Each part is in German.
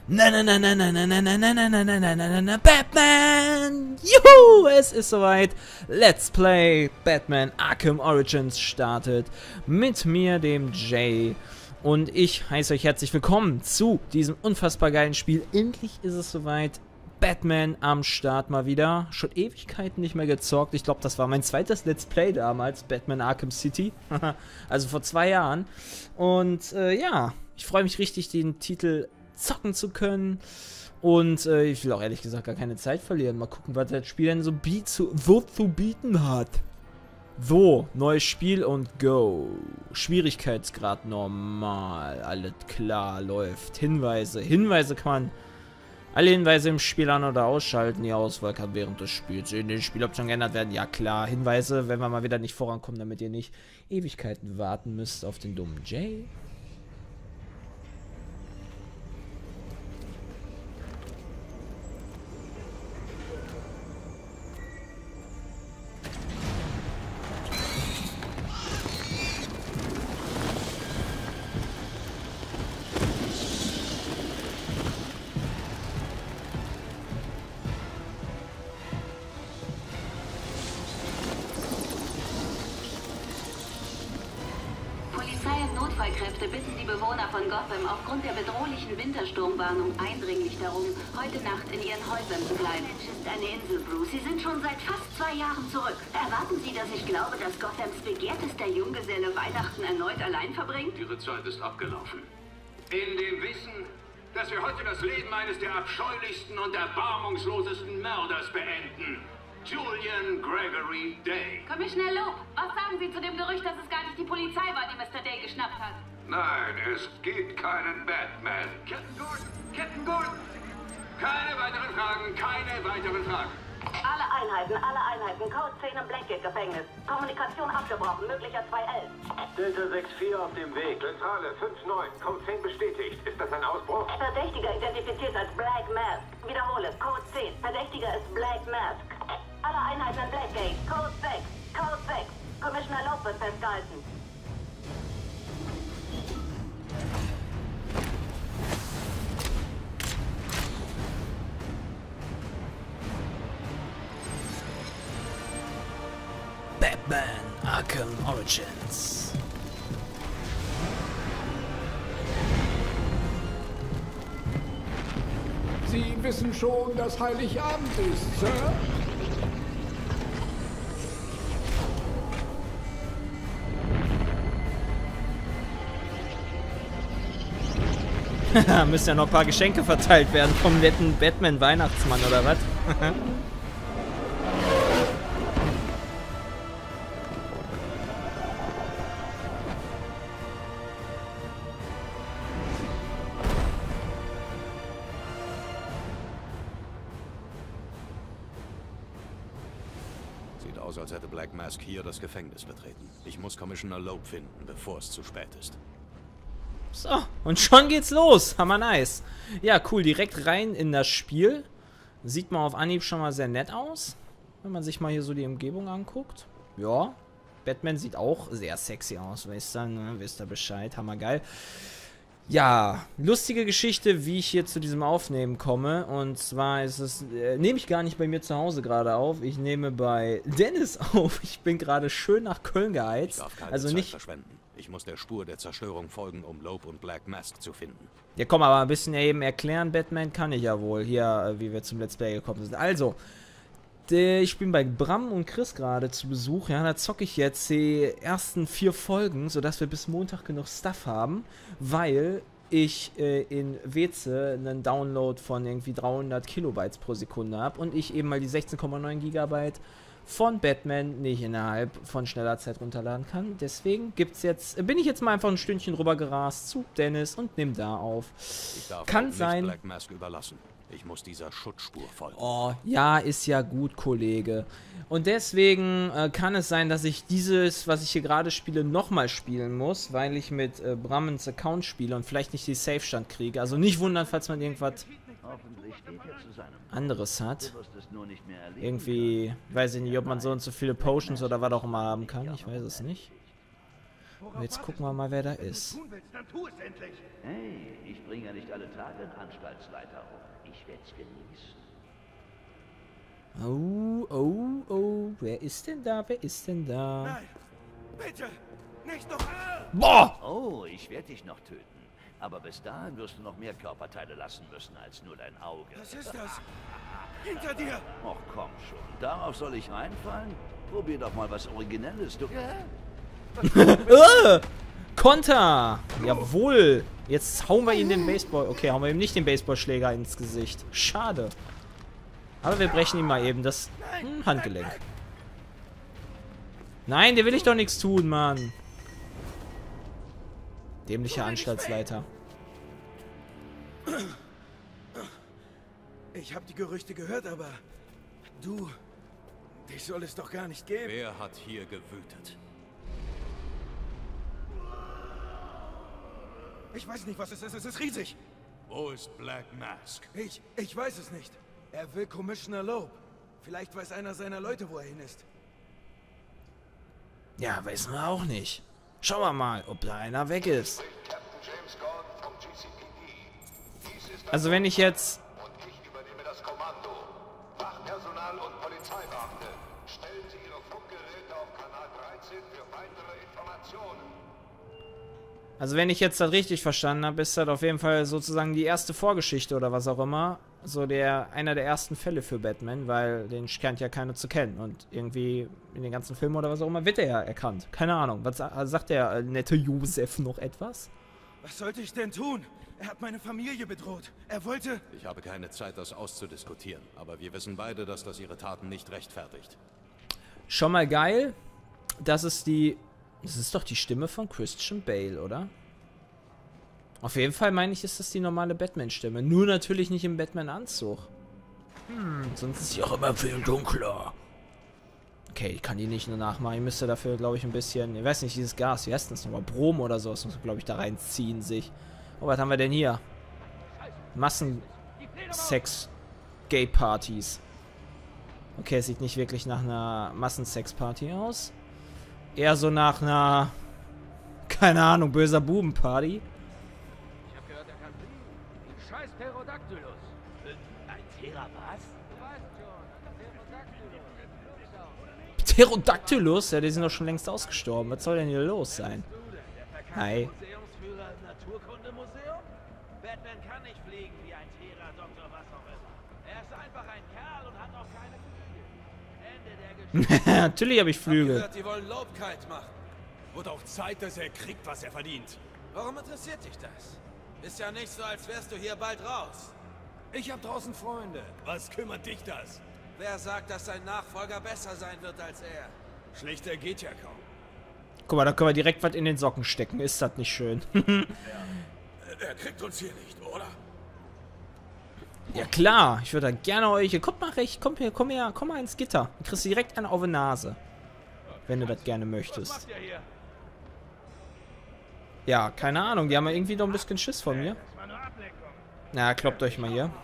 Batman! Juhu! Es ist soweit. Let's Play Batman Arkham Origins startet. Mit mir, dem Jay. Und ich heiße euch herzlich willkommen zu diesem unfassbar geilen Spiel. Endlich ist es soweit. Batman am Start mal wieder. Schon Ewigkeiten nicht mehr gezockt. Ich glaube, das war mein zweites Let's Play damals. Batman Arkham City. Also vor 2 Jahren. Und ja, ich freue mich richtig, den Titel zocken zu können. Und ich will auch ehrlich gesagt gar keine Zeit verlieren. Mal gucken, was das Spiel denn so zu bieten hat. So, neues Spiel und go. Schwierigkeitsgrad normal. Alles klar, läuft. Hinweise. Hinweise kann man... Alle Hinweise im Spiel an- oder ausschalten. Die Auswahl kann während des Spiels in den Spieloptionen geändert werden. Ja klar, Hinweise, wenn wir mal wieder nicht vorankommen, damit ihr nicht Ewigkeiten warten müsst auf den dummen Jay. Polizei und Notfallkräfte bitten die Bewohner von Gotham aufgrund der bedrohlichen Wintersturmwarnung eindringlich darum, heute Nacht in ihren Häusern zu bleiben. Mensch, ist eine Insel, Bruce. Sie sind schon seit fast 2 Jahren zurück. Erwarten Sie, dass ich glaube, dass Gothams begehrtester Junggeselle Weihnachten erneut allein verbringt? Ihre Zeit ist abgelaufen. In dem Wissen, dass wir heute das Leben eines der abscheulichsten und erbarmungslosesten Mörders beenden. Julian Gregory Day. Commissioner Loeb, was sagen Sie zu dem Gerücht, dass es gar nicht die Polizei war, die Mr. Day geschnappt hat? Nein, es gibt keinen Batman. Captain Gordon! Captain Gordon! Keine weiteren Fragen, keine weiteren Fragen. Alle Einheiten, Code 10 im Blackgate-Gefängnis. Kommunikation abgebrochen, möglicher 211. Delta 6-4 auf dem Weg. Zentrale 5-9, Code 10 bestätigt. Ist das ein Ausbruch? Verdächtiger identifiziert als Black Mask. Wiederhole, Code 10. Verdächtiger ist Black Mask. Alle Einheiten in Blackgate. Code 6. Code 6. Commissioner Loeb wird festgehalten. Batman Arkham Origins. Sie wissen schon, dass Heiligabend ist, Sir? Müssen ja noch ein paar Geschenke verteilt werden vom netten Batman-Weihnachtsmann, oder was? Sieht aus, als hätte Black Mask hier das Gefängnis betreten. Ich muss Commissioner Loeb finden, bevor es zu spät ist. So, und schon geht's los. Hammer nice. Ja, cool, direkt rein in das Spiel. Sieht man auf Anhieb schon mal sehr nett aus, wenn man sich mal hier so die Umgebung anguckt. Ja, Batman sieht auch sehr sexy aus, weißt du, ne? Wisst ihr Bescheid, hammergeil. Ja, lustige Geschichte, wie ich hier zu diesem Aufnehmen komme. Und zwar ist es, nehme ich gar nicht bei mir zu Hause gerade auf. Ich nehme bei Dennis auf. Ich bin gerade schön nach Köln geheizt. Ich darf keine Also Zeit nicht... verschwenden. Ich muss der Spur der Zerstörung folgen, um Loeb und Black Mask zu finden. Ja, komm, aber ein bisschen eben erklären, Batman kann ich ja wohl. Hier, wie wir zum Let's Play gekommen sind. Also, ich bin bei Bram und Chris gerade zu Besuch. Ja, da zocke ich jetzt die ersten 4 Folgen, sodass wir bis Montag genug Stuff haben, weil ich in Weze einen Download von irgendwie 300 Kilobytes pro Sekunde habe und ich eben mal die 16,9 Gigabyte von Batman nicht innerhalb von schneller Zeit runterladen kann. Deswegen bin ich jetzt mal einfach ein Stündchen rüber gerast zu Dennis und nimm da auf. Ich darf Kann Loeb sein. nicht Black Mask überlassen. Ich muss dieser Schutzspur folgen. Oh, ja, ist ja gut, Kollege. Und deswegen kann es sein, dass ich dieses, was ich hier gerade spiele, nochmal spielen muss, weil ich mit Brammens Account spiele und vielleicht nicht die Safe-Stand kriege. Also nicht wundern, falls man irgendwas anderes hat. Irgendwie, weiß ich nicht, ob man so und so viele Potions oder was auch immer haben kann. Ich weiß es nicht. Jetzt gucken wir mal, wer da ist. Hey, ich bringe ja nicht alle Tage einen Anstaltsleiter um. Ich werde es genießen. Oh, oh, oh. Wer ist denn da? Wer ist denn da? Nein, bitte, nicht noch. Boah! Oh, ich werde dich noch töten. Aber bis dahin wirst du noch mehr Körperteile lassen müssen als nur dein Auge. Was ist das? Hinter dir! Ach komm schon, darauf soll ich reinfallen? Probier doch mal was Originelles, du. Konter! Jawohl! Jetzt hauen wir ihm den Baseball... Okay, hauen wir ihm nicht den Baseballschläger ins Gesicht. Schade. Aber wir brechen ihm mal eben das Handgelenk. Nein, der will ich doch nichts tun, Mann. Dämlicher Anstaltsleiter. Ich habe die Gerüchte gehört, aber dich soll es doch gar nicht geben. Wer hat hier gewütet? Ich weiß nicht, was es ist. Es ist riesig. Wo ist Black Mask? Ich weiß es nicht. Er will Commissioner Loeb. Vielleicht weiß einer seiner Leute, wo er hin ist. Ja, wissen wir auch nicht. Schauen wir mal, ob da einer weg ist. Also wenn ich jetzt... Und ich übernehme das Kommando. Wachpersonal und Polizeibeamte, stellen Sie Ihre Funkgeräte auf Kanal 13 für weitere Informationen. Also wenn ich jetzt das richtig verstanden habe, ist das auf jeden Fall sozusagen die erste Vorgeschichte oder was auch immer. So einer der ersten Fälle für Batman, weil den scheint ja keiner zu kennen. Und irgendwie in den ganzen Filmen oder was auch immer wird er ja erkannt. Keine Ahnung. Was sagt der nette Josef noch etwas? Was sollte ich denn tun? Er hat meine Familie bedroht. Er wollte... Ich habe keine Zeit, das auszudiskutieren. Aber wir wissen beide, dass das ihre Taten nicht rechtfertigt. Schon mal geil. Das ist doch die Stimme von Christian Bale, oder? Auf jeden Fall meine ich, ist das die normale Batman-Stimme. Nur natürlich nicht im Batman-Anzug. Sonst ist sie auch immer viel dunkler. Okay, ich kann die nicht nur nachmachen. Ich müsste dafür, glaube ich, ein bisschen... Ich weiß nicht, dieses Gas. Wie heißt das nochmal? Brom oder so. Das muss, glaube ich, da reinziehen sich. Oh, was haben wir denn hier? Massensex-Gay-Partys. Okay, es sieht nicht wirklich nach einer Massensex-Party aus. Eher so nach einer... Keine Ahnung, böser Bubenparty. Ich hab gehört, er kann fliegen. Scheiß Pterodactylus. Ein Thera was? Du weißt schon, Pterodactylus. Pterodactylus? Ja, die sind doch schon längst ausgestorben. Was soll denn hier los sein? Hi. Museumsführer im Naturkundemuseum? Batman kann nicht fliegen wie ein Thera-Doktor, was auch immer. Er ist einfach ein Kerl und hat auch keine Flügel. Ende der Geschichte. Natürlich habe ich Flügel. Gehört, die wollen Loeb kalt machen. Wird auch Zeit, dass er kriegt, was er verdient. Warum interessiert dich das? Ist ja nicht so, als wärst du hier bald raus. Ich hab draußen Freunde. Was kümmert dich das? Wer sagt, dass sein Nachfolger besser sein wird als er? Schlechter geht ja kaum. Guck mal, da können wir direkt was in den Socken stecken. Ist das nicht schön? Er kriegt uns hier nicht, oder? Ja klar, ich würde da gerne euch... Kommt mal recht, komm mal ins Gitter. Dann kriegst du direkt eine auf die Nase. Wenn du das gerne möchtest. Ja, keine Ahnung, die haben ja irgendwie noch ein bisschen Schiss von mir. Na, kloppt euch mal hier.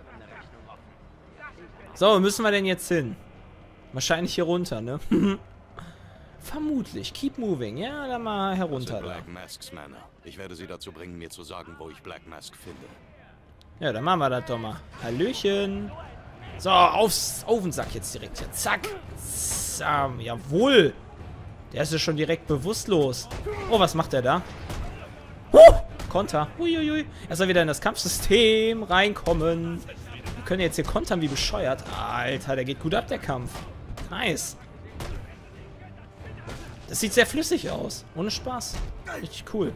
So, wo müssen wir denn jetzt hin? Wahrscheinlich hier runter, ne? Vermutlich. Keep moving. Ja, dann mal herunter. Black Masks Männer. Ich werde sie dazu bringen, mir zu sagen, wo ich Black Mask finde. Ja, dann machen wir das doch mal. Hallöchen. So, auf den Sack jetzt direkt hier. Zack. Jawohl. Der ist ja schon direkt bewusstlos. Oh, was macht der da? Konter. Uiuiui. Erstmal wieder in das Kampfsystem reinkommen. Wir können jetzt hier kontern wie bescheuert. Alter, der geht gut ab, der Kampf. Nice. Das sieht sehr flüssig aus. Ohne Spaß. Richtig cool.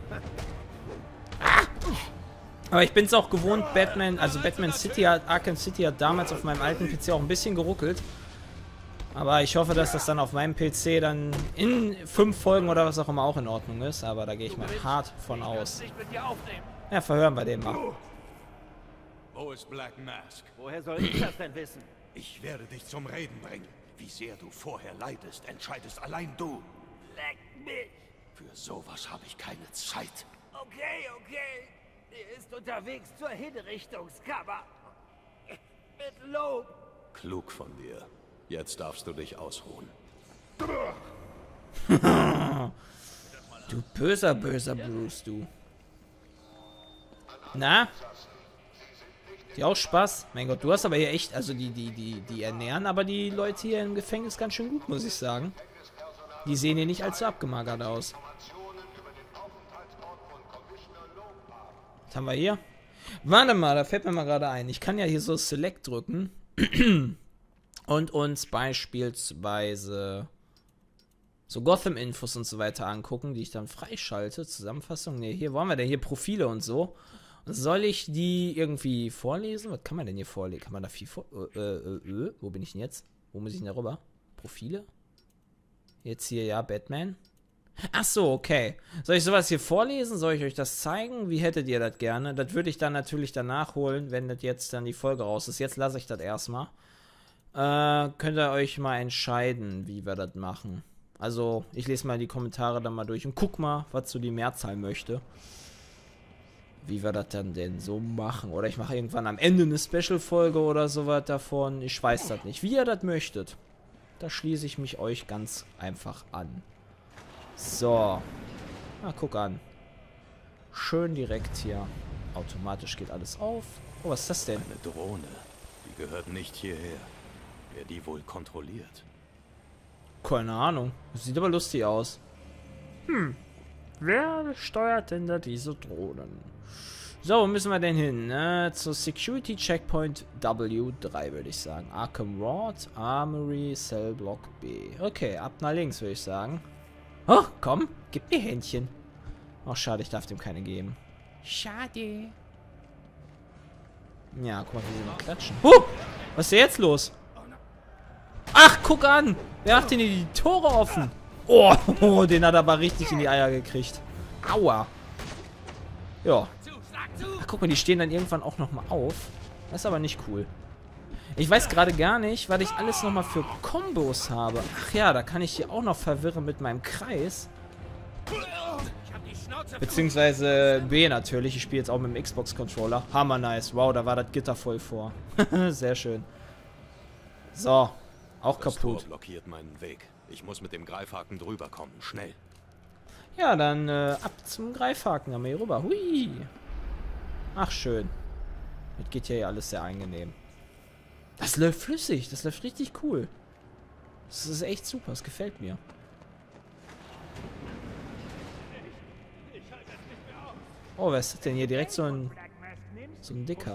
Aber ich bin es auch gewohnt, Batman City, Arkham City hat damals auf meinem alten PC auch ein bisschen geruckelt. Aber ich hoffe, dass das dann auf meinem PC dann in 5 Folgen oder was auch immer auch in Ordnung ist. Aber da gehe ich mal hart von aus. Ja, verhören wir den mal. Wo ist Black Mask? Woher soll ich das denn wissen? Ich werde dich zum Reden bringen. Wie sehr du vorher leidest, entscheidest allein du. Leck mich. Für sowas habe ich keine Zeit. Okay. Er ist unterwegs zur Hinrichtungskammer. Mit Lob. Klug von dir. Jetzt darfst du dich ausruhen. Du böser Bruce, du. Na? Die auch Spaß? Mein Gott, du hast aber hier echt, also die ernähren aber die Leute hier im Gefängnis ganz schön gut, muss ich sagen. Die sehen hier nicht allzu abgemagert aus. Was haben wir hier? Warte mal, da fällt mir mal gerade ein. Ich kann ja hier so Select drücken und uns beispielsweise so Gotham-Infos und so weiter angucken, die ich dann freischalte. Zusammenfassung, ne, hier, wo haben wir denn? Hier Profile und so. Soll ich die irgendwie vorlesen? Was kann man denn hier vorlesen? Kann man da viel vor... wo bin ich denn jetzt? Wo muss ich denn da rüber? Profile? Jetzt hier, ja, Batman. Ach so, okay. Soll ich sowas hier vorlesen? Soll ich euch das zeigen? Wie hättet ihr das gerne? Das würde ich dann natürlich danach holen, wenn das jetzt dann die Folge raus ist. Jetzt lasse ich das erstmal. Könnt ihr euch mal entscheiden, wie wir das machen. Also, ich lese mal die Kommentare dann mal durch und guck mal, was so die Mehrzahl möchte. Wie wir das dann denn so machen. Oder ich mache irgendwann am Ende eine Special-Folge oder sowas davon. Ich weiß das nicht. Wie ihr das möchtet. Da schließe ich mich euch ganz einfach an. So. Na, guck an. Schön direkt hier. Automatisch geht alles auf. Oh, was ist das denn? Eine Drohne. Die gehört nicht hierher. Wer die wohl kontrolliert? Keine Ahnung. Sieht aber lustig aus. Wer steuert denn da diese Drohnen? So, wo müssen wir denn hin? Zur Security Checkpoint W3, würde ich sagen. Arkham Road, Armory, Cell Block B. Okay, ab nach links, würde ich sagen. Oh, komm, gib mir Händchen. Oh, schade, ich darf dem keine geben. Schade. Ja, guck mal, wie sie mal klatschen. Was ist denn jetzt los? Ach, guck an! Wer hat denn hier die Tore offen? Oh, den hat er aber richtig in die Eier gekriegt. Aua. Ja. Ach, guck mal, die stehen dann irgendwann auch nochmal auf. Das ist aber nicht cool. Ich weiß gerade gar nicht, was ich alles nochmal für Kombos habe. Ach ja, da kann ich hier auch noch verwirren mit meinem Kreis. Beziehungsweise B natürlich. Ich spiele jetzt auch mit dem Xbox-Controller. Hammer nice. Wow, da war das Gitter voll vor. Sehr schön. So. Auch Das kaputt. Tor blockiert meinen Weg. Ich muss mit dem Greifhaken drüber kommen. Schnell. Ja, dann ab zum Greifhaken. Haben wir hier rüber. Hui. Ach, schön. Das geht ja hier alles sehr angenehm. Das läuft flüssig. Das läuft richtig cool. Das ist echt super. Das gefällt mir. Oh, wer ist das denn hier? Direkt so ein Dicker.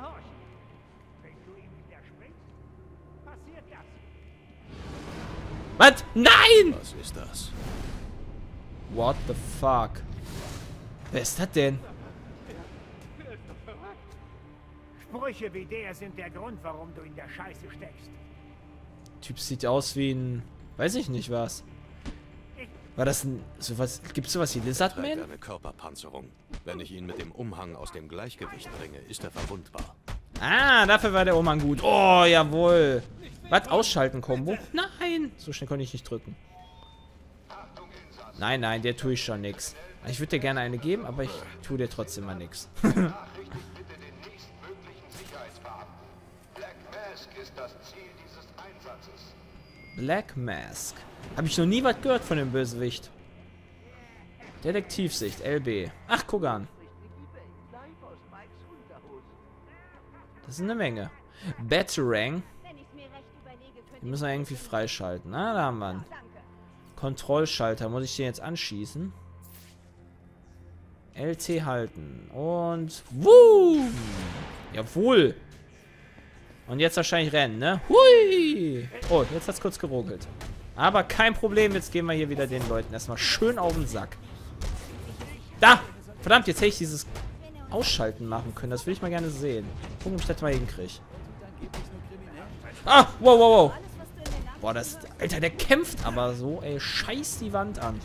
Was? Nein! Was ist das? What the fuck? Wer ist das denn? Sprüche wie der sind der Grund, warum du in der Scheiße steckst. Typ sieht aus wie ein... Weiß ich nicht was. War das ein... sowas? Gibt's sowas wie Lizardman? Trägt eine Körperpanzerung. Wenn ich ihn mit dem Umhang aus dem Gleichgewicht bringe, ist er verwundbar. Ah, dafür war der Umhang gut. Oh, jawohl. Was? Ausschalten-Kombo? Nein! So schnell konnte ich nicht drücken. Nein, nein, der tue ich schon nix. Ich würde dir gerne eine geben, aber ich tue dir trotzdem mal nix. Black Mask. Habe ich noch nie was gehört von dem Bösewicht. Detektivsicht, LB. Ach, guck an. Das ist eine Menge. Batarang. Den müssen wir irgendwie freischalten. Na, da haben wir einen. Kontrollschalter. Muss ich den jetzt anschießen? LT halten. Und... Wuh! Jawohl! Und jetzt wahrscheinlich rennen, ne? Hui! Oh, jetzt hat's kurz geruckelt. Aber kein Problem. Jetzt gehen wir hier wieder den Leuten erstmal schön auf den Sack. Da! Verdammt, jetzt hätte ich dieses Ausschalten machen können. Das will ich mal gerne sehen. Gucken, ob ich das mal hinkriege. Ah! Wow, wow, wow. Boah, das... Alter, der kämpft aber so, ey. Scheiß die Wand an.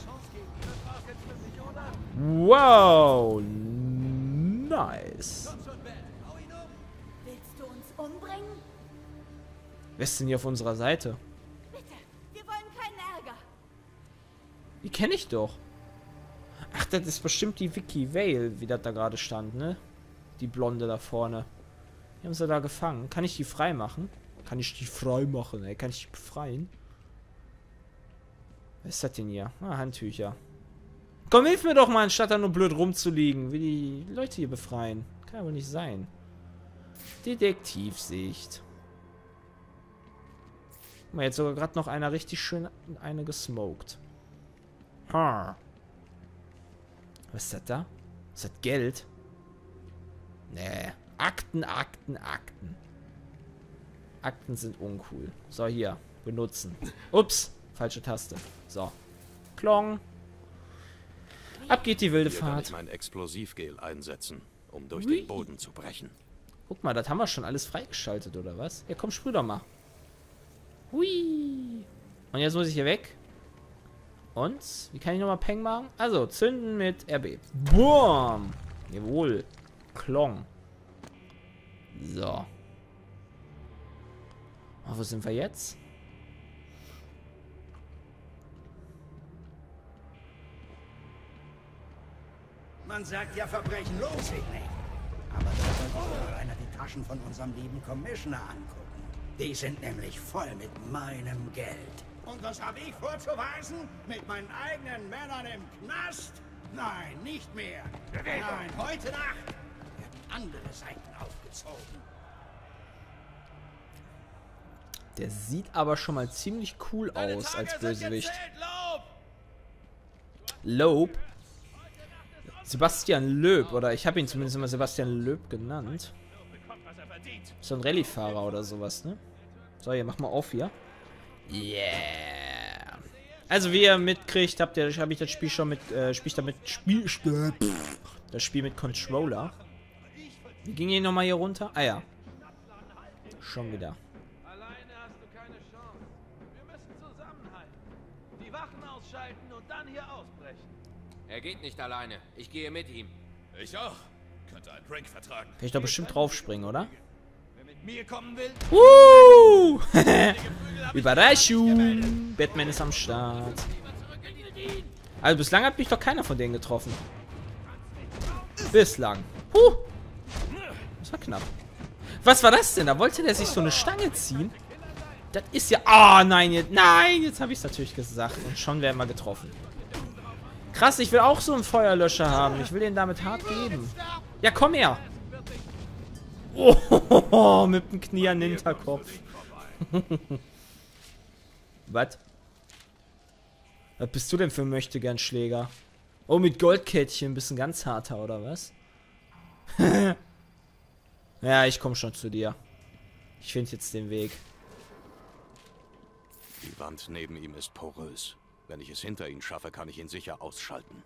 Wow. Nice. Willst du uns umbringen? Wer ist denn hier auf unserer Seite? Bitte, wir wollen keinen Ärger. Die kenne ich doch. Ach, das ist bestimmt die Vicky Vale, wie das da gerade stand, ne? Die Blonde da vorne. Die haben sie da gefangen. Kann ich die frei machen? Kann ich die frei machen, ey? Kann ich die befreien? Was ist das denn hier? Ah, Handtücher. Komm, hilf mir doch mal, anstatt da nur blöd rumzuliegen. Wie die Leute hier befreien. Kann ja wohl nicht sein. Detektivsicht. Guck mal, jetzt sogar gerade noch einer richtig schön eine gesmoked. Ha. Was ist das da? Ist das Geld? Nee. Akten, Akten, Akten. Akten sind uncool. So, hier. Benutzen. Ups. Falsche Taste. So. Klong. Ab geht die wilde Hier kann Fahrt. ich mein Explosivgel einsetzen, um durch den Boden zu brechen. Guck mal, das haben wir schon alles freigeschaltet, oder was? Ja, komm, sprüh doch mal. Hui. Und jetzt muss ich hier weg. Und, wie kann ich nochmal Peng machen? Also, zünden mit RB. Boom. Jawohl. Klong. So. Oh, wo sind wir jetzt? Man sagt ja, Verbrechen lohnt sich nicht. Aber da sollte sich doch einer die Taschen von unserem lieben Commissioner angucken. Die sind nämlich voll mit meinem Geld. Und was habe ich vorzuweisen? Mit meinen eigenen Männern im Knast? Nein, nicht mehr. Nein, heute Nacht werden andere Seiten aufgezogen. Der sieht aber schon mal ziemlich cool aus als Bösewicht. Loeb? Sebastian Loeb, oder ich habe ihn zumindest immer Sebastian Loeb genannt. So ein Rallye-Fahrer oder sowas, ne? So, hier, mach mal auf hier. Yeah. Also wie ihr mitkriegt, habe ich das Spiel schon mit, das Spiel mit Controller. Wie ging ihr nochmal hier runter? Ah ja. Schon wieder. Alleine hast du keine Chance. Wir müssen zusammenhalten. Die Wachen ausschalten und dann hier ausbrechen. Er geht nicht alleine. Ich gehe mit ihm. Ich auch. Könnte einen Drink vertragen. Kann ich doch bestimmt draufspringen, oder? Wer mit mir kommen will, Überraschung! Batman ist am Start. Also bislang hat mich doch keiner von denen getroffen. Bislang. Das war knapp. Was war das denn? Da wollte der sich so eine Stange ziehen. Das ist ja... Oh, nein, jetzt habe ich es natürlich gesagt. Und schon wären wir getroffen. Krass, ich will auch so einen Feuerlöscher haben. Ich will den damit hart geben. Ja, komm her. Oh, mit dem Knie an den Hinterkopf. Was? Was bist du denn für ein Möchtegern-Schläger? Oh, mit Goldkettchen. Bist ein ganz harter, oder was? Ja, ich komme schon zu dir. Ich finde jetzt den Weg. Die Wand neben ihm ist porös. Wenn ich es hinter ihn schaffe, kann ich ihn sicher ausschalten.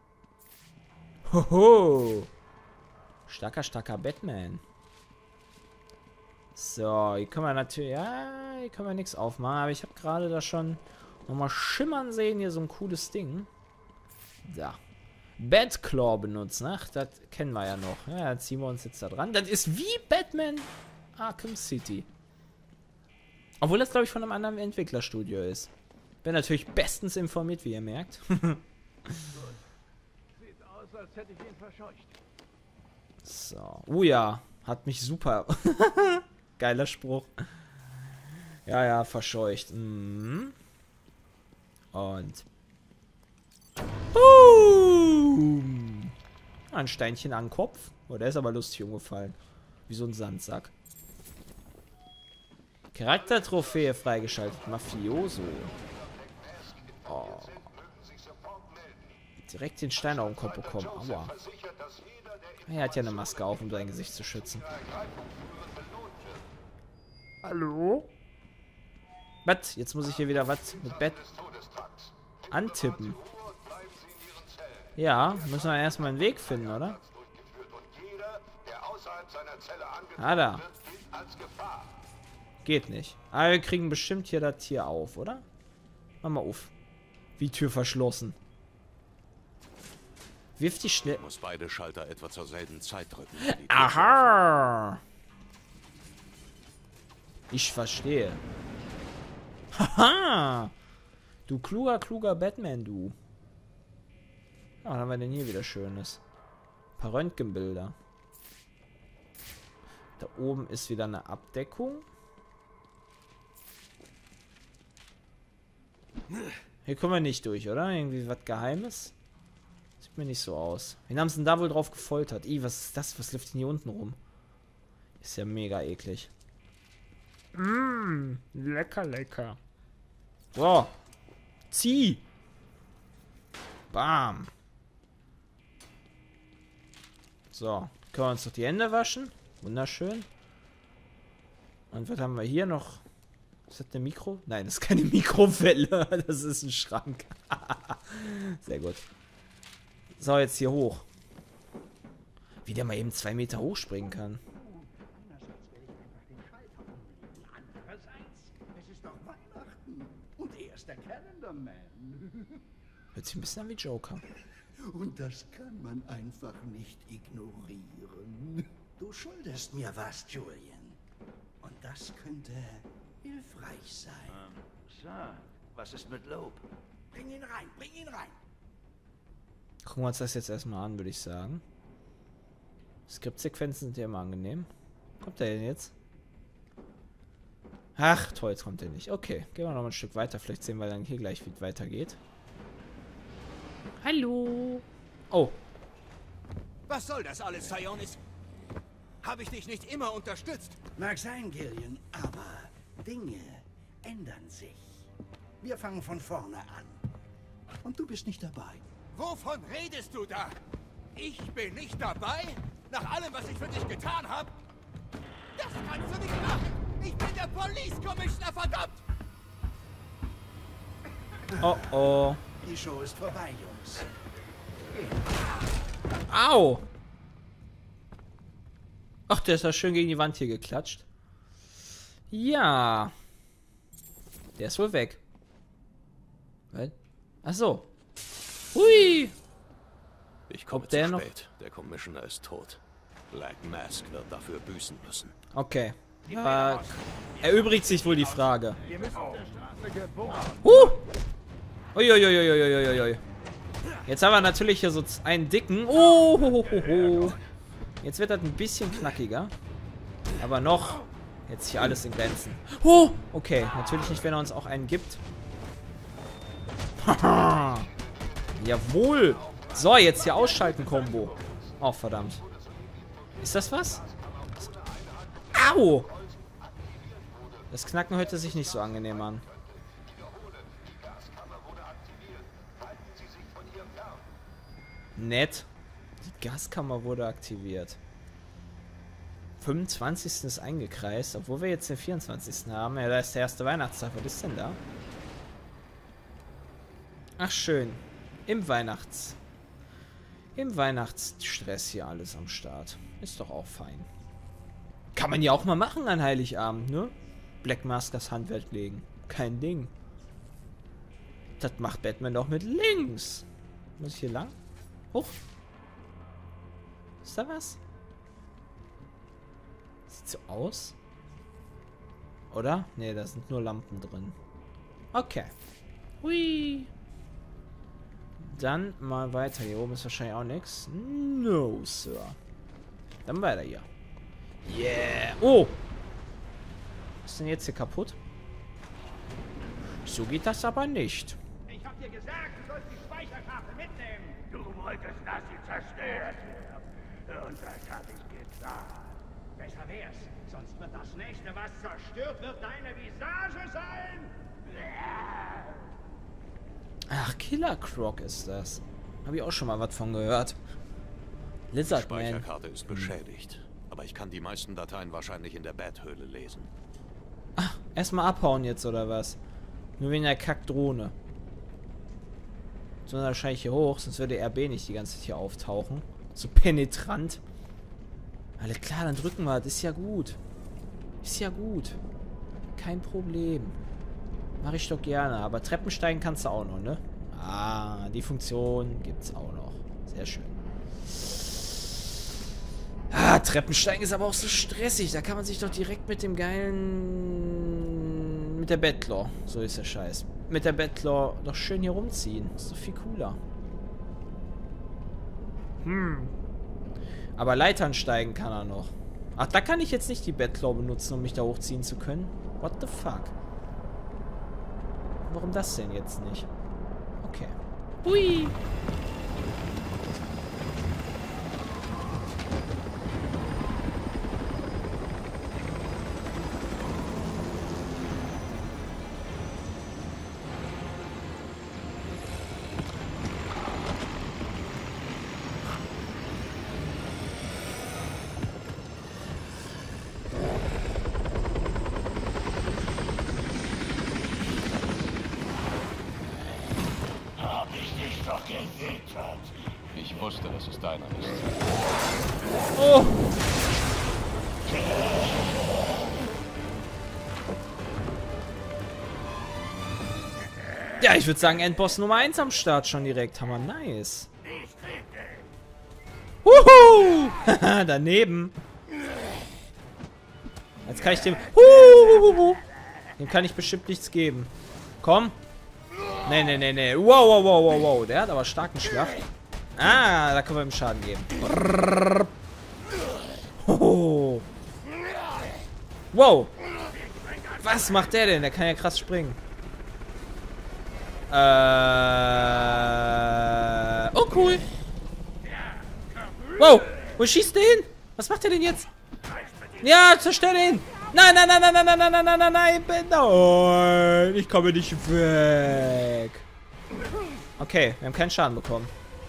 Hoho. Starker, starker Batman. So, hier können wir natürlich... Ja, hier können wir nichts aufmachen. Aber ich habe gerade da schon nochmal schimmern sehen. Hier so ein cooles Ding. Da. Batclaw benutzen. Ach, das kennen wir ja noch. Ja, ziehen wir uns jetzt da dran. Das ist wie Batman Arkham City. Obwohl das, glaube ich, von einem anderen Entwicklerstudio ist. Bin natürlich bestens informiert, wie ihr merkt. Sieht aus, als hätte ich ihn verscheucht. So. Ja. Hat mich super... Geiler Spruch. Ja, ja, verscheucht. Mhm. Und... Ein Steinchen an den Kopf. Oh, der ist aber lustig umgefallen. Wie so ein Sandsack. Charaktertrophäe freigeschaltet. Mafioso. Oh. Direkt den Stein auf den Kopf bekommen. Aua. Er hat ja eine Maske auf, um sein Gesicht zu schützen. Hallo? Was? Jetzt muss ich hier wieder was mit Bett antippen. Ja, müssen wir erstmal einen Weg finden, oder? Ah, da. Geht nicht. Aber wir kriegen bestimmt hier das Tier auf, oder? Mach mal auf. Wie Tür verschlossen. Wirf die schnell. Ich muss beide Schalter etwa zur selben Zeit drücken. Aha! Ich verstehe. Haha! Du kluger Batman, du. Ja, was haben wir denn hier wieder Schönes? Ein paar Röntgenbilder. Da oben ist wieder eine Abdeckung. Hier kommen wir nicht durch, oder? Irgendwie was Geheimes? Sieht Sieht mir nicht so aus. Wen haben sie denn da wohl drauf gefoltert? Ih, was ist das? Was läuft denn hier unten rum? Ist ja mega eklig. Lecker, lecker. So. Zieh. Bam. So. Können wir uns doch die Hände waschen. Wunderschön. Und was haben wir hier noch? Ist das eine Mikro? Nein, das ist keine Mikrowelle. Das ist ein Schrank. Sehr gut. So, jetzt hier hoch. Wie der mal eben 2 Meter hochspringen kann. Es ist doch Weihnachten. Und er ist der Calendarman. Hört sich ein bisschen an wie Joker. Und das kann man einfach nicht ignorieren. Du schuldest mir was, Julian. Und das könnte hilfreich sein. Sir, was ist mit Loeb? Bring ihn rein, bring ihn rein. Gucken wir uns das jetzt erstmal an, würde ich sagen. Skriptsequenzen sind ja immer angenehm. Kommt der denn jetzt? Ach, toll, jetzt kommt der nicht. Okay, gehen wir noch mal ein Stück weiter. Vielleicht sehen wir dann hier gleich, wie es weitergeht. Hallo. Oh. Was soll das alles, Sionis? Habe ich dich nicht immer unterstützt? Mag sein, Gillian, aber Dinge ändern sich. Wir fangen von vorne an. Und du bist nicht dabei. Wovon redest du da? Ich bin nicht dabei? Nach allem, was ich für dich getan habe? Das kannst du nicht machen! Ich bin der Police Commissioner, verdammt! Oh oh. Die Show ist vorbei, Jungs. Au! Ach, der ist ja schön gegen die Wand hier geklatscht. Ja. Der ist wohl weg. Was? Ach so. Hui! Ich komme zu spät. Der Commissioner ist tot. Black Mask wird dafür büßen müssen. Okay. Erübrigt sich wohl die Frage. Uiuiuiuiuiui. Jetzt haben wir natürlich hier so einen dicken. Jetzt wird das ein bisschen knackiger. Aber noch. Jetzt hier alles in Grenzen. Okay, natürlich nicht, wenn er uns auch einen gibt. Jawohl. So, jetzt hier ausschalten, Combo. Oh, verdammt. Ist das was? Au! Das Knacken hörte sich nicht so angenehm an. Nett. Die Gaskammer wurde aktiviert. 25. ist eingekreist, obwohl wir jetzt den 24. haben. Ja, da ist der erste Weihnachtstag. Was ist denn da? Ach, schön. Im Weihnachtsstress hier alles am Start. Ist doch auch fein. Kann man ja auch mal machen an Heiligabend, ne? Black Mask das Handwerk legen. Kein Ding. Das macht Batman doch mit links. Muss ich hier lang? Hoch. Ist da was? Sieht so aus. Oder? Ne, da sind nur Lampen drin. Okay. Hui. Dann mal weiter. Hier oben ist wahrscheinlich auch nichts. No, Sir. Dann weiter hier. Yeah. Oh. Was ist denn jetzt hier kaputt? So geht das aber nicht. Ich hab dir gesagt, du sollst die Speicherkarte mitnehmen. Du wolltest, dass sie zerstört wird. Und das hab ich getan. Besser wär's. Sonst wird das nächste, was zerstört wird, deine Visage sein. Ach, Killer Croc ist das. Habe ich auch schon mal was von gehört. Lizardman. Die Speicherkarte ist beschädigt. Aber ich kann die meisten Dateien wahrscheinlich in der Bat-Höhle lesen. Ach, erstmal abhauen jetzt, oder was? Nur wegen der Kackdrohne. Sondern wahrscheinlich hier hoch, sonst würde RB nicht die ganze Zeit hier auftauchen. So penetrant. Alles klar, dann drücken wir. Das ist ja gut. Ist ja gut. Kein Problem. Mache ich doch gerne. Aber Treppensteigen kannst du auch noch, ne? Ah, die Funktion gibt's auch noch. Sehr schön. Ah, Treppensteigen ist aber auch so stressig. Da kann man sich doch direkt mit dem geilen... Mit der Batclaw. So ist der Scheiß. Mit der Batclaw doch schön hier rumziehen. Ist doch viel cooler. Aber Leitern steigen kann er noch. Ach, da kann ich jetzt nicht die Batclaw benutzen, um mich da hochziehen zu können. What the fuck? Warum das denn jetzt nicht? Okay. Hui! Oh! Ja, ich würde sagen, Endboss Nummer 1 am Start schon direkt. Hammer, nice. Wuhu! Haha, daneben. Jetzt kann ich dem... Dem kann ich bestimmt nichts geben. Komm. Nee, nee, nee, nee. Wow, wow, wow, wow, wow. Der hat aber starken Schlag. Ah, da können wir ihm Schaden geben. Oh. Wow. Was macht der denn? Der kann ja krass springen. Oh, cool. Wow. Wo schießt der hin? Was macht der denn jetzt? Ja, zerstör den. Nein, nein, nein, nein, nein, nein, nein, nein, nein, nein, nein. Ich komme nicht weg. Okay, wir haben keinen Schaden bekommen.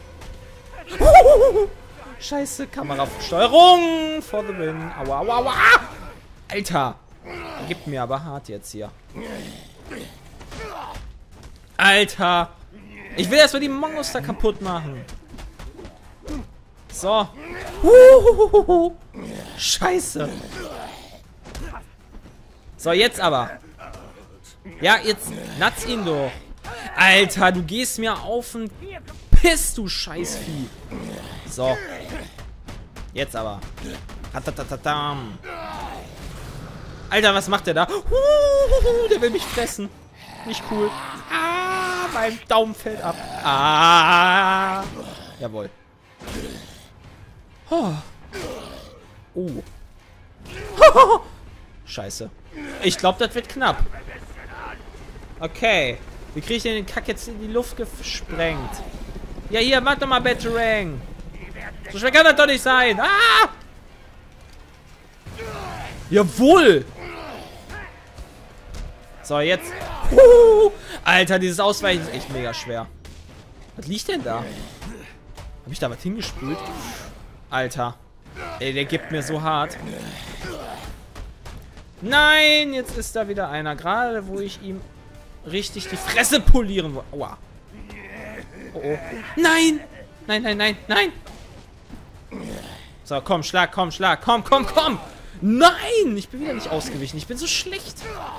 Scheiße, Kamerasteuerung for the win. Aua, aua, aua. Alter. Gibt mir aber hart jetzt hier. Alter. Ich will erstmal die Monster kaputt machen. So. Scheiße. So, jetzt aber. Ja, jetzt natz ihn doch. Alter, du gehst mir auf den Piss, du Scheißvieh. So. Jetzt aber. Alter, was macht der da? Der will mich fressen. Nicht cool. Ah, mein Daumen fällt ab. Ah. Jawohl. Oh. Scheiße. Ich glaube, das wird knapp. Okay. Wie kriege ich denn den Kack jetzt in die Luft gesprengt? Ja, hier, mach doch mal Batarang. So schwer kann das doch nicht sein. Ah! Jawohl! So, jetzt. Alter, dieses Ausweichen ist echt mega schwer. Was liegt denn da? Hab ich da was hingespült? Alter. Ey, der gibt mir so hart. Nein, jetzt ist da wieder einer. Gerade wo ich ihm richtig die Fresse polieren wollte. Aua. Oh, oh. Nein! Nein, nein, nein, nein! So, komm, Schlag, komm, Schlag. Komm, komm, komm! Nein! Ich bin wieder nicht ausgewichen. Ich bin so schlecht.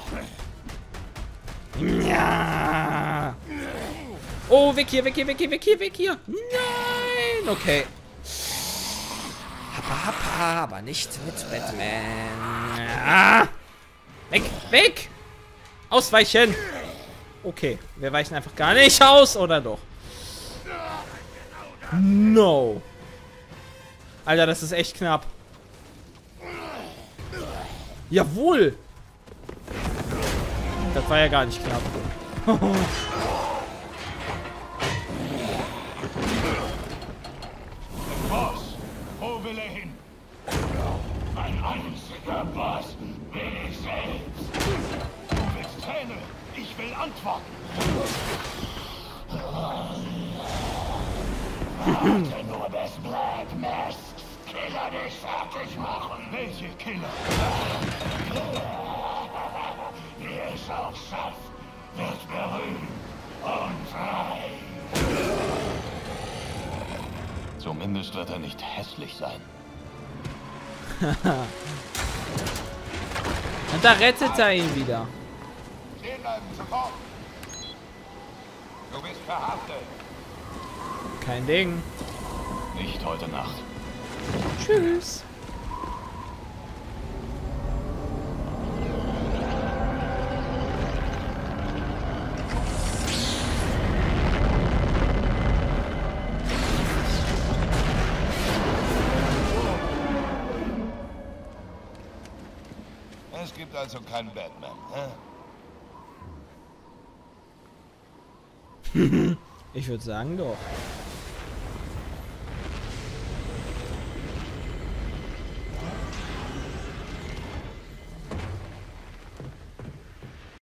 Ja. Oh, weg hier, weg hier, weg hier, weg hier, weg hier. Nein! Okay. Happa, happa, aber nicht mit Batman. Ah. Weg, weg! Ausweichen! Okay, wir weichen einfach gar nicht aus, oder doch? No. Alter, das ist echt knapp. Jawohl! Das war ja gar nicht knapp. Boss, wo will er hin? Mein einziger Boss bin ich selbst. Du willst Zähne, ich will Antworten. Warte nur, bis Black Masks Killer dich fertig machen. Welche Killer? Wer es auch schafft, wird berühmt und frei. Zumindest wird er nicht hässlich sein. Und da rettet er ihn wieder. Stehen bleiben, sofort. Du bist verhaftet. Kein Ding. Nicht heute Nacht. Tschüss. Es gibt also keinen Batman, hä? Ich würde sagen doch.